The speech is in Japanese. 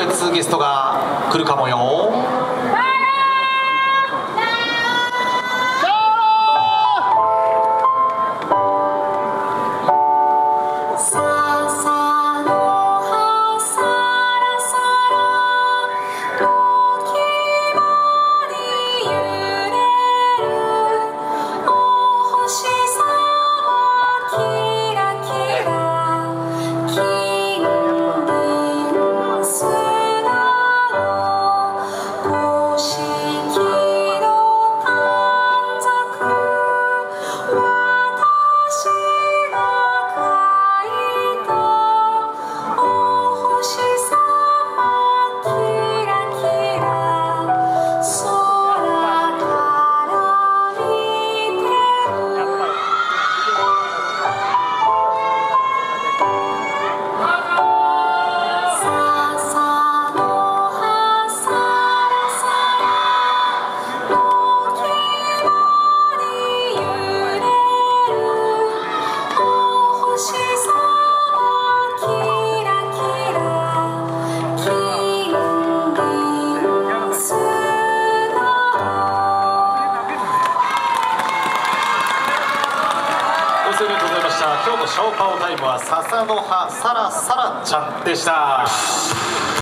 別ゲストが来るかもよ。今日のシャオパオタイムは笹の葉サラサラちゃんでした。